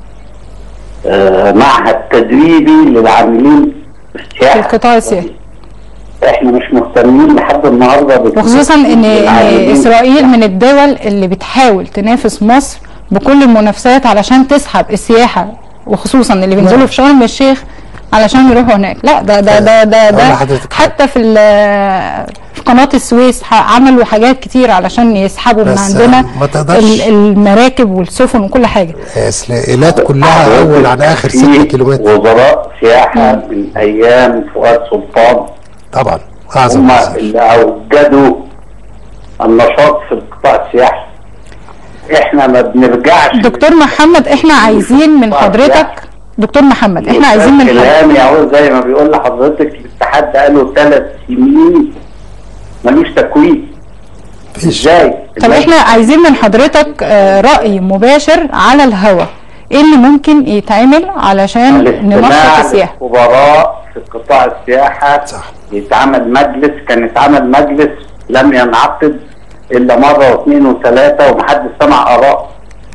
معهد تدريبي للعاملين في السياحة في القطاع السياحي. احنا مش مهتمين لحد النهارده، وخصوصا ان اسرائيل من الدول اللي بتحاول تنافس مصر بكل المنافسات علشان تسحب السياحه، وخصوصا اللي بينزلوا في شرم الشيخ علشان يروحوا هناك. لا ده ده ده ده, ده حتى في في قناه السويس عملوا حاجات كتير علشان يسحبوا من عندنا المراكب والسفن وكل حاجه. اسرائيلات كلها اول عن اخر ستة كيلومتر. وزراء سياحه من ايام فؤاد سلطان طبعا هم اللي اوجدوا النشاط في القطاع السياحي. احنا ما بنرجعش. دكتور محمد احنا عايزين من حضرتك دكتور محمد احنا عايزين من حضرتك الهامي اهو زي ما بيقول لحضرتك، الاتحاد بقاله ثلاث سنين ملوش تكوين. ازاي؟ طب احنا عايزين من حضرتك رأي مباشر على الهواء، ايه اللي ممكن يتعمل علشان ننشط السياحه؟ خبراء في قطاع السياحه صح. يتعمل مجلس، كان يتعمل مجلس لم ينعقد الا مره واثنين وثلاثه ومحدش سمع اراء.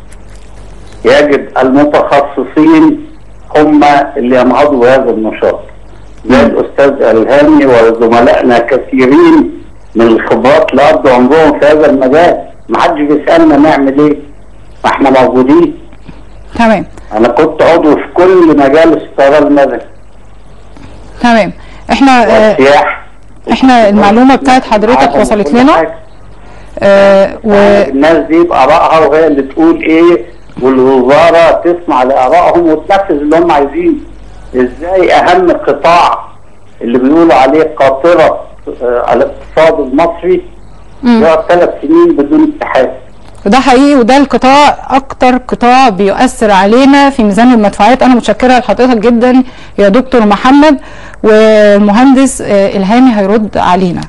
يجب المتخصصين هم اللي ينهضوا بهذا النشاط، زي الاستاذ الهامي وزملائنا كثيرين من الخبرات اللي قضوا عمرهم في هذا المجال. محدش بيسالنا نعمل ايه، ما احنا موجودين. تمام. انا كنت عضو في كل مجال الطيران المدني. تمام. احنا والسياحه احنا المعلومه بتاعت حضرتك وصلت لنا. آه و... الناس دي بارائها وهي اللي تقول ايه، والوزاره تسمع لارائهم وتنفذ اللي هم عايزينه. ازاي اهم قطاع اللي بيقولوا عليه قاطره آه الاقتصاد المصري يقعد ثلاث سنين بدون اتحاد؟ وده حقيقي، وده القطاع اكتر قطاع بيؤثر علينا في ميزان المدفوعات. انا متشكره لحضرتك جدا يا دكتور محمد، والمهندس الهامي هيرد علينا.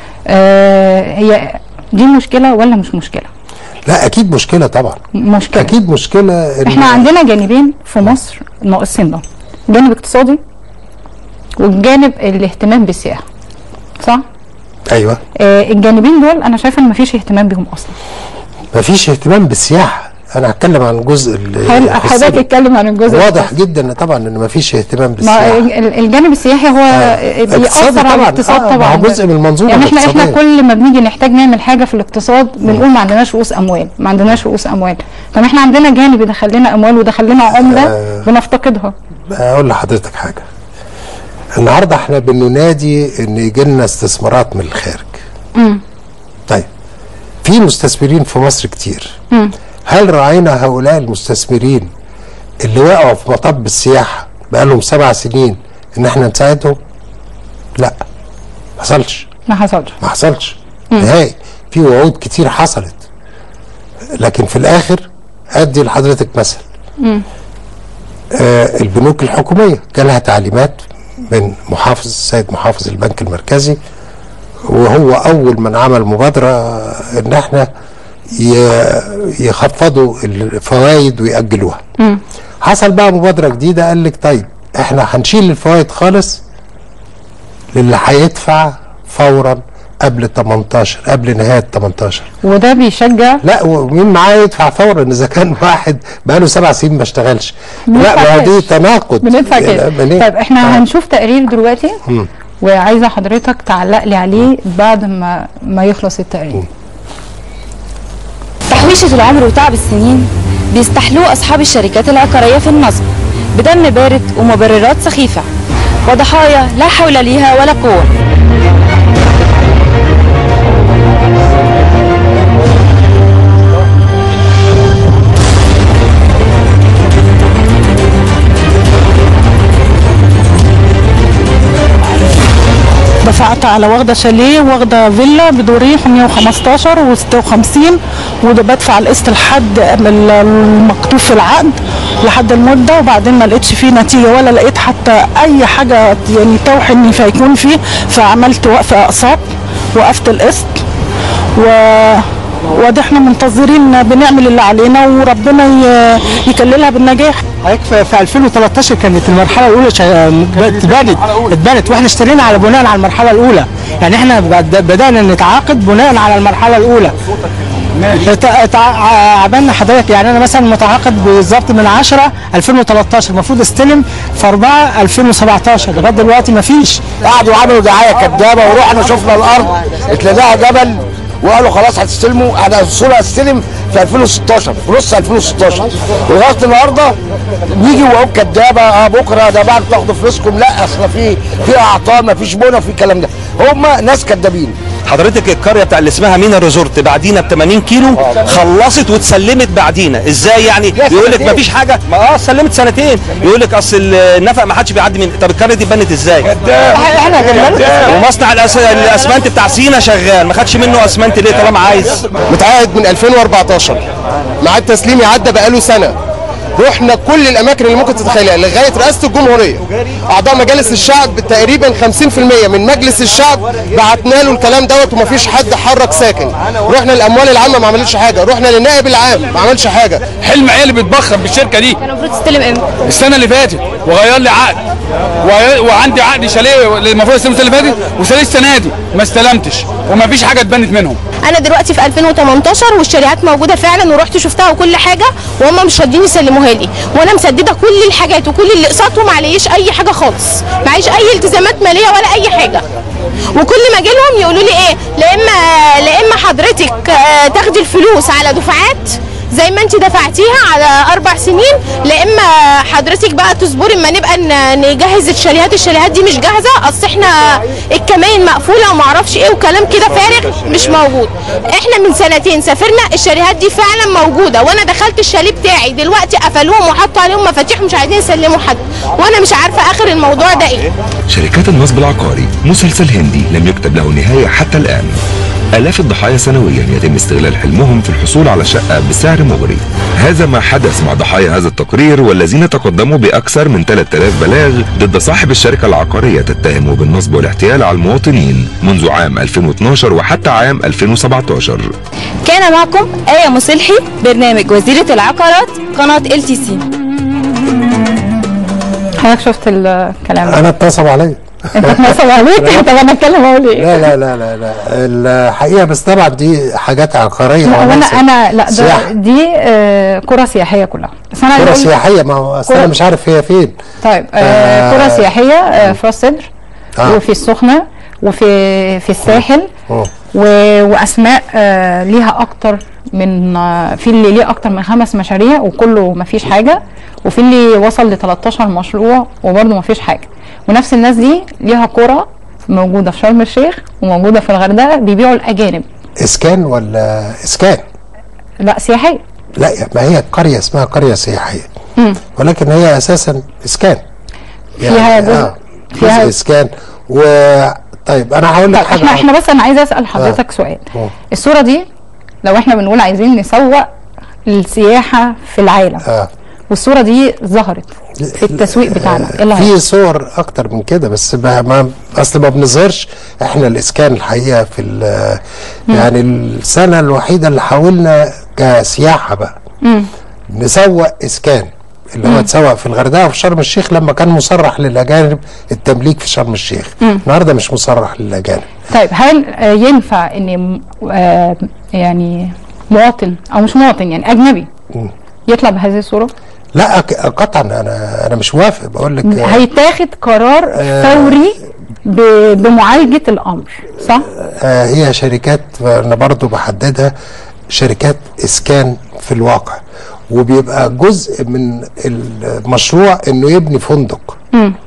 هي دي مشكله ولا مش مشكله؟ لا اكيد مشكله طبعا. مشكله اكيد مشكله. احنا عندنا جانبين في مصر ناقصين ده، جانب اقتصادي والجانب الاهتمام بالسياحه، صح؟ ايوه. آه الجانبين دول انا شايفه ان مفيش اهتمام بيهم اصلا. مفيش اهتمام بالسياحه. انا هتكلم عن الجزء هل حضرتك اتكلم عن الجزء واضح جدا طبعا ان مفيش اهتمام بالسياحه. ما الجانب السياحي هو آه. بيأثر على الاقتصاد آه. طبعا. هو جزء من المنظومه يعني احنا الاقتصاديه. احنا كل ما بنيجي نحتاج نعمل حاجه في الاقتصاد بنقول ما عندناش رؤوس اموال، ما عندناش رؤوس اموال. طب احنا عندنا جانب يدخل لنا اموال ودخل لنا عمله آه. بنفتقدها. اقول لحضرتك حاجه. النهارده احنا بننادي ان يجي لنا استثمارات من الخارج. امم طيب في مستثمرين في مصر كتير. امم هل راعينا هؤلاء المستثمرين اللي وقعوا في مطب السياحه بقالهم سبع سنين ان احنا نساعدهم؟ لا، ما حصلش. ما حصلش. ما حصلش نهائي. في وعود كتير حصلت، لكن في الاخر ادي لحضرتك مثل. امم آه البنوك الحكوميه جالها تعليمات من محافظ السيد محافظ البنك المركزي، وهو اول من عمل مبادره ان احنا يخفضوا الفوائد ويأجلوها. م. حصل بقى مبادره جديده، قال لك طيب احنا هنشيل الفوائد خالص للي هيدفع فورا قبل تمنتاشر، قبل نهايه تمنتاشر. وده بيشجع. لا، ومين معاه يدفع فورا اذا كان واحد بقى له سبع سنين ما اشتغلش؟ لا، ما دي تناقض. بندفع كده. طيب احنا آه. هنشوف تقرير دلوقتي م. وعايزه حضرتك تعلق لي عليه بعد ما ما يخلص التقرير. م. تحويشة العمر وتعب السنين بيستحلوه أصحاب الشركات العقارية في النصب بدم بارد ومبررات سخيفة وضحايا لا حول ليها ولا قوة. دفعت على واخده شاليه واخده فيلا بدورين مية وخمستاشر وستة وخمسين، وبدفع القسط لحد المكتوب في العقد لحد المده، وبعدين ما لقيتش فيه نتيجه ولا لقيت حتى اي حاجه يعني توحي ان فيكون فيه، فعملت وقف اقساط، وقفت القسط، و وادي احنا منتظرين بنعمل اللي علينا وربنا يكللها بالنجاح. حضرتك في ألفين وتلتاشر كانت المرحله الاولى اتبنت اتبنت واحنا اشترينا على بناء على المرحله الاولى، يعني احنا بدانا نتعاقد بناء على المرحله الاولى. عبالنا حضرتك، يعني انا مثلا متعاقد بالظبط من عشرة ألفين وتلتاشر، المفروض استلم في أربعة ألفين وسبعتاشر، لغايه دلوقتي ما فيش. قعدوا عملوا دعايه كدابه ورحنا شفنا الارض اتلقاها جبل وقالوا خلاص هتستلموا. انا الصوره هستلم في ألفين وستاشر، في نص ألفين وستاشر، ولغايه النهارده بيجي وقعوا كدابه. اه بكره ده بعد تاخدوا فلوسكم، لا اصل في في اعطال، ما فيش بنا، في الكلام ده. هم ناس كدابين. حضرتك القريه بتاع اللي اسمها مينا ريزورت بعدينا ب ثمانين كيلو خلصت واتسلمت بعدينا. ازاي يعني؟ يقول لك مفيش حاجه. ما اه سلمت سنتين، يقول لك اصل النفق ما حدش بيعدي من. طب القريه دي اتبنت ازاي؟ ومصنع الاسمنت بتاع سينا شغال، ما خدش منه اسمنت ليه طالما عايز؟ متعاقد من ألفين وأربعتاشر، ميعاد تسليمي عدى بقاله سنه. رحنا كل الاماكن اللي ممكن تتخيلها لغايه رئاسه الجمهوريه، اعضاء مجالس الشعب تقريبا خمسين في المية من مجلس الشعب بعتنا له الكلام دوت ومفيش حد حرك ساكن. رحنا الاموال العامه ما عملتش حاجه، رحنا للنائب العام ما عملش حاجه. حلم عيالي بيتبخر بالشركه دي. كان المفروض تستلم امتى؟ السنه اللي فاتت، وغير لي عقد، وعندي عقد شاليه المفروض استلم السنه اللي فاتت وشاليه السنه دي ما استلمتش، ومفيش حاجه اتبنت منهم. انا دلوقتي في ألفين وتمنتاشر والشريعات موجوده فعلا، ورحت شفتها وكل حاجه، وهم مش راضيين يسلموها لي، وانا مسدده كل الحاجات وكل اللي اقساط وما عليش اي حاجه خالص، معيش اي التزامات ماليه ولا اي حاجه. وكل ما اجي لهم يقولوا لي ايه، لا اما لا اما حضرتك تاخدي الفلوس على دفعات زي ما انت دفعتيها على اربع سنين، لا اما حضرتك بقى تصبري اما نبقى نجهز الشاليهات. الشاليهات دي مش جاهزه، اصل احنا الكمائن مقفوله وما اعرفش ايه وكلام كده فارغ مش موجود. احنا من سنتين سافرنا، الشاليهات دي فعلا موجوده، وانا دخلت الشاليه بتاعي دلوقتي قفلوهم وحطوا عليهم مفاتيح ومش عايزين يسلموا حد، وانا مش عارفه اخر الموضوع ده ايه. شركات النصب العقاري مسلسل هندي لم يكتب له نهايه حتى الان. آلاف الضحايا سنويا يتم استغلال حلمهم في الحصول على شقة بسعر مغري. هذا ما حدث مع ضحايا هذا التقرير، والذين تقدموا بأكثر من ثلاثة آلاف بلاغ ضد صاحب الشركة العقارية تتهمه بالنصب والاحتيال على المواطنين منذ عام ألفين واثناشر وحتى عام ألفين وسبعتاشر. كان معكم آية مصلحي، برنامج وزيرة العقارات، قناة ال تي سي. حضرتك شفت الكلام ده؟ أنا اتصل عليا انت اتنصب عليك؟ طب انا اتكلم اقول ايه؟ لا لا لا لا لا الحقيقه بس طبعا دي حاجات عقاريه. لا انا انا لا ده دي آه قرى سياحيه كلها. بس انا قرى سياحيه ما هو اصل انا مش عارف هي فين. طيب آه قرى سياحيه آه في راس سدر آه. وفي السخنه وفي في الساحل أوه. واسماء آه ليها اكتر من آه في اللي ليه اكتر من خمس مشاريع وكله ما فيش حاجه، وفي اللي وصل ل تلتاشر مشروع وبرده ما فيش حاجه. ونفس الناس دي ليها قرى موجوده في شرم الشيخ وموجوده في الغردقه بيبيعوا الاجانب. اسكان ولا اسكان؟ لا سياحيه. لا ما هي قريه اسمها قريه سياحيه مم. ولكن هي اساسا اسكان يعني فيها جزء آه فيها جزء اسكان. و طيب انا هقول لك حاجه. احنا احنا بس انا عايزه اسال حضرتك آه. سؤال. أوه. الصوره دي لو احنا بنقول عايزين نسوق السياحه في العالم آه. والصوره دي ظهرت في التسويق بتاعنا ايه اللي في صور اكتر من كده بس ما اصل ما بنظهرش احنا الاسكان الحقيقه في يعني السنه الوحيده اللي حاولنا كسياحه بقى مم. نسوق اسكان اللي هو اتسوق في الغردقه وفي شرم الشيخ لما كان مصرح للاجانب التمليك في شرم الشيخ. النهارده مش مصرح للاجانب. طيب هل ينفع ان يعني مواطن او مش مواطن يعني اجنبي مم. يطلع بهذه الصوره؟ لا قطعا انا انا مش موافق بقول لك هيتاخد قرار فوري بمعالجه الامر صح؟ آه هي شركات انا برضو بحددها شركات اسكان في الواقع وبيبقى جزء من المشروع انه يبني فندق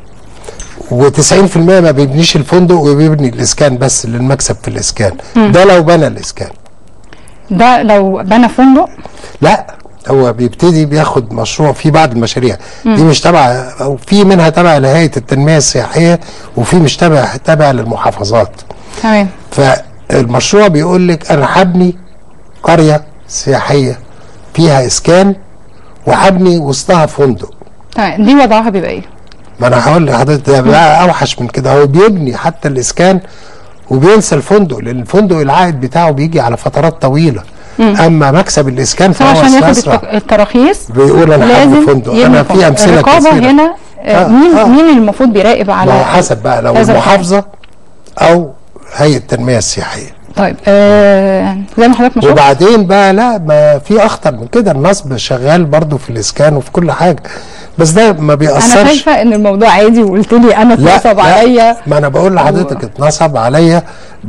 و90% ما بيبنيش الفندق وبيبني الاسكان بس للمكسب في الاسكان. مم. ده لو بنى الاسكان. ده لو بنى فندق؟ لا هو بيبتدي بياخد مشروع في بعض المشاريع مم. دي مش تبع او في منها تبع لهيئه التنميه السياحيه وفي مش تبع تبع للمحافظات. تمام. فالمشروع بيقول لك انا هبني قريه سياحيه فيها اسكان وهبني وسطها فندق. تمام دي وضعها بيبقى ايه؟ ما انا هقول لحضرتك ده بقى اوحش من كده. هو بيبني حتى الاسكان وبينسى الفندق لان الفندق العائد بتاعه بيجي على فترات طويله. مم. اما مكسب الاسكان فهو عشان ياخد التراخيص بيقول انا هبني فندق. انا في امثله كتير. الرقابه هنا آه مين آه. مين المفروض بيراقب على ما حسب بقى لو المحافظه او هيئه التنميه السياحيه. طيب آه زي ما حضرتك مشوف وبعدين بقى لا ما في اخطر من كده. النصب شغال برضو في الاسكان وفي كل حاجه بس ده ما بيأثرش. انا شايفه ان الموضوع عادي وقلت لي انا اتنصب عليا. ما انا بقول لحضرتك اتنصب عليا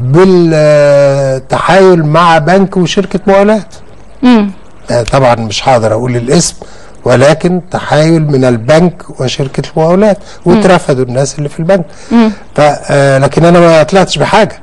بالتحايل مع بنك وشركه مقاولات. امم طبعا مش هقدر اقول الاسم ولكن تحايل من البنك وشركه المقاولات واترفدوا الناس اللي في البنك. امم ف لكن انا ما طلعتش بحاجه.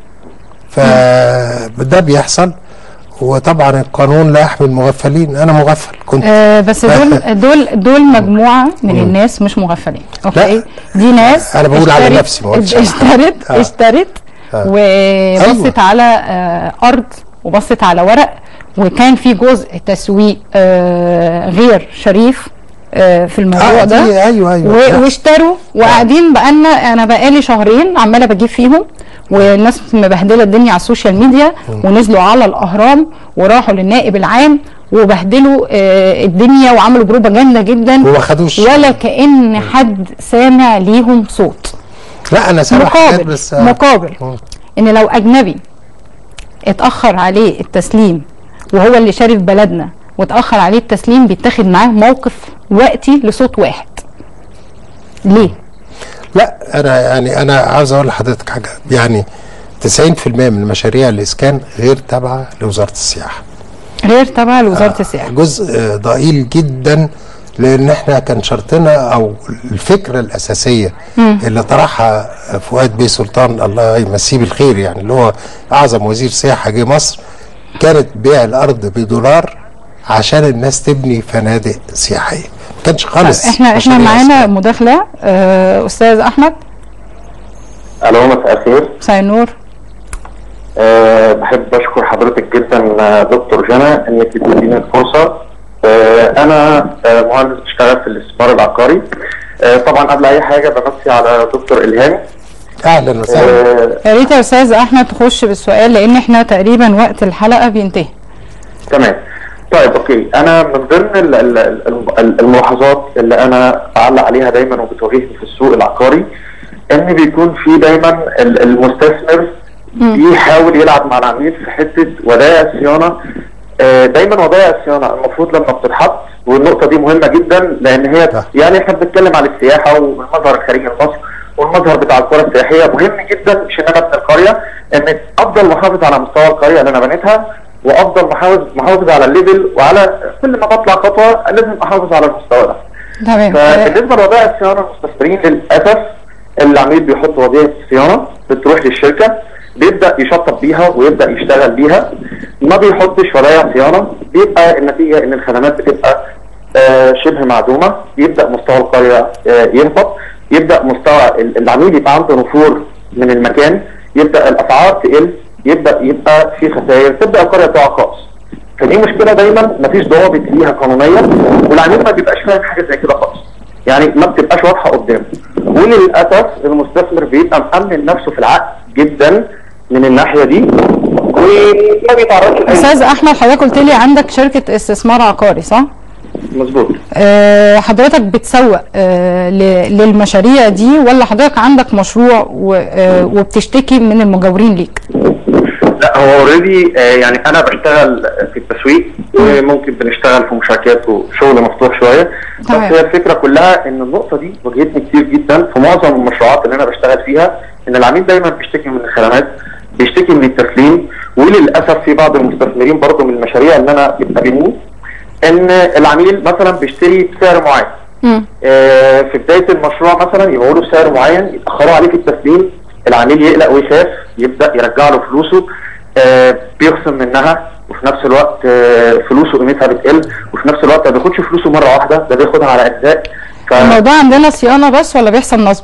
فده بيحصل وطبعا القانون لا يحمي المغفلين. انا مغفل كنت آه بس دول دول دول مجموعه من مم. الناس مش مغفلين. اوكي دي ناس انا بقول على نفسي ما قلتش اشترت آه. اشترت آه. وبصت أيوة. على آه ارض وبصت على ورق وكان في جزء تسويق آه غير شريف آه في الموضوع آه ده. ايوه ايوه واشتروا وقاعدين بقالنا انا بقالي شهرين عماله بجيب فيهم والناس مبهدله الدنيا على السوشيال ميديا ونزلوا على الاهرام وراحوا للنائب العام وبهدلوا آه الدنيا وعملوا بروباجندا جدا وما خدوش ولا كأن حد سامع ليهم صوت. لا انا سامع مقابل بس آه. مقابل م. ان لو اجنبي اتاخر عليه التسليم وهو اللي شارف بلدنا واتاخر عليه التسليم بيتاخد معاه موقف وقتي لصوت واحد. ليه؟ لا انا يعني انا عاوز اقول لحضرتك حاجه يعني تسعين في المية من مشاريع الاسكان غير تابعه لوزاره السياحه. غير تابعه لوزاره آه السياحه. جزء ضئيل جدا لان احنا كان شرطنا او الفكره الاساسيه مم. اللي طرحها فؤاد بيه سلطان الله يمسيه بالخير يعني اللي هو اعظم وزير سياحه جه مصر كانت بيع الارض بدولار عشان الناس تبني فنادق سياحيه. ما كانش خالص. احنا احنا معانا مداخله آه استاذ احمد. الو مساء الخير. مساء النور. أه بحب اشكر حضرتك جدا دكتور جنى انك تديني الفرصه. أه انا أه مهندس بشتغل في الاستثمار العقاري. أه طبعا قبل اي حاجه بمسي على دكتور الهام. اهلا وسهلا. يا ريت يا استاذ احمد تخش بالسؤال لان احنا تقريبا وقت الحلقه بينتهي. تمام. طيب اوكي انا من ضمن الملاحظات اللي انا بعلق عليها دايما وبتواجهني في السوق العقاري ان بيكون في دايما المستثمر بيحاول يلعب مع العميل في حته ودائع الصيانه. دايما ودائع الصيانه المفروض لما بتتحط، والنقطه دي مهمه جدا لان هي يعني احنا بنتكلم على السياحه والمظهر الخارجي لمصر والمظهر بتاع القرى السياحيه، مهم جدا مش ان انا ابني القريه، ان افضل محافظ على مستوى القريه اللي انا بنيتها، وافضل محافظ محافظ على الليفل، وعلى كل ما بطلع خطوه لازم احافظ على المستوى ده. تمام. فبالنسبه لودائع الصيانه المستثمرين للاسف العميل بيحط وديعه الصيانه بتروح للشركه، بيبدا يشطب بيها ويبدا يشتغل بيها، ما بيحطش ودائع صيانه، بيبقى النتيجه ان الخدمات بتبقى آه شبه معدومه، يبدا مستوى القريه آه يهبط، يبدا مستوى العميل يبقى عنده نفور من المكان، يبدا الاسعار تقل، يبدا يبقى في خسائر، تبدا القريه تقع خالص. فدي مشكله دايما مفيش ضوابط ليها قانونيه، والعميل ما بيبقاش فاهم حاجه زي كده خالص، يعني ما بتبقاش واضحه قدامه، وللاسف المستثمر بيبقى مأمن نفسه في العقد جدا من الناحيه دي وما بيتعرضش لاي. استاذ احمد، حضرتك قلت لي عندك شركه استثمار عقاري صح؟ مظبوط. أه حضرتك بتسوق أه للمشاريع دي، ولا حضرتك عندك مشروع وبتشتكي من المجاورين ليك؟ لا، هو اوريدي يعني انا بشتغل في التسويق، وممكن بنشتغل في مشاركات وشغل مفتوح شويه، بس هي الفكره كلها ان النقطه دي واجهتني كتير جدا في معظم المشروعات اللي انا بشتغل فيها، ان العميل دايما بيشتكي من الخدمات، بيشتكي من التسليم، وللاسف في بعض المستثمرين برضه من المشاريع اللي انا بتقابلني ان العميل مثلا بيشتري بسعر معين. آه في بدايه المشروع مثلا يبقوا له بسعر معين، يتاخروا عليه في التسليم، العميل يقلق ويخاف، يبدا يرجع له فلوسه، آه بيخصم منها، وفي نفس الوقت آه فلوسه قيمتها بتقل، وفي نفس الوقت ما بياخدش فلوسه مره واحده، ده بياخدها على اجزاء. ف... الموضوع عندنا صيانه بس ولا بيحصل نصب؟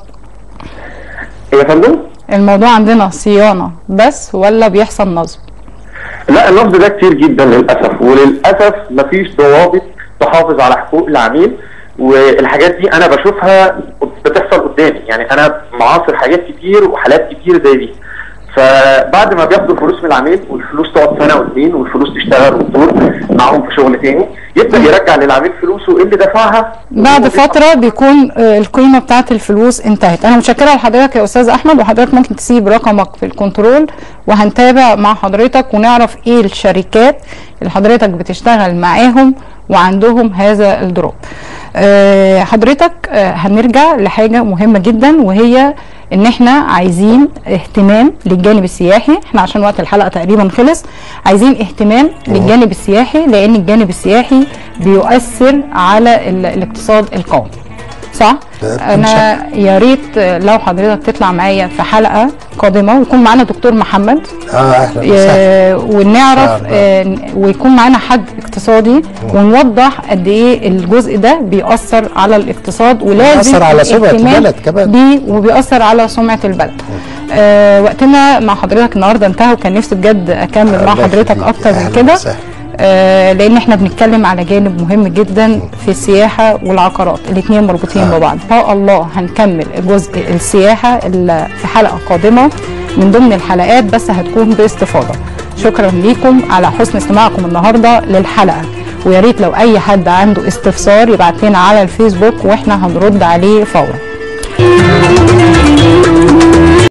ايه يا فندم؟ الموضوع عندنا صيانه بس ولا بيحصل نصب؟ لا، النصب ده كتير جدا للاسف، وللاسف مفيش ضوابط تحافظ على حقوق العميل، والحاجات دي انا بشوفها بتحصل قدامي، يعني انا معاصر حاجات كتير وحالات كتير زي دي. فبعد ما بياخدوا الفلوس من العميل والفلوس تقعد سنه واثنين والفلوس تشتغل وتدور معاهم في شغل تاني، يبدا يرجع للعميل فلوسه اللي دفعها بعد فتره بيكون القيمه بتاعت الفلوس انتهت. انا متشكره لحضرتك يا استاذ احمد، وحضرتك ممكن تسيب رقمك في الكنترول وهنتابع مع حضرتك ونعرف ايه الشركات اللي حضرتك بتشتغل معاهم وعندهم هذا الدروب. أه حضرتك أه هنرجع لحاجه مهمه جدا، وهي ان احنا عايزين اهتمام للجانب السياحي. احنا عشان وقت الحلقه تقريبا خلص، عايزين اهتمام للجانب السياحي، لان الجانب السياحي بيؤثر على الاقتصاد القومي صح؟ انا يا ريت لو حضرتك تطلع معايا في حلقه قادمه ويكون معانا دكتور محمد اه اهلا وسهلا، ونعرف آه ويكون معانا حد اقتصادي ونوضح قد ايه الجزء ده بيأثر على الاقتصاد، ولازم بيأثر على سمعه البلد كمان بيه، وبيأثر على سمعه البلد. آه وقتنا مع حضرتك النهارده انتهى، وكان نفسي بجد اكمل مع حضرتك اكتر من كده، آه لان احنا بنتكلم على جانب مهم جدا في السياحه والعقارات، الاثنين مربوطين آه. ببعض. ان شاء الله هنكمل جزء السياحه في حلقه قادمه من ضمن الحلقات، بس هتكون باستفاضه. شكرا ليكم على حسن استماعكم النهارده للحلقه، ويا ريت لو اي حد عنده استفسار يبعت لنا على الفيسبوك واحنا هنرد عليه فورا.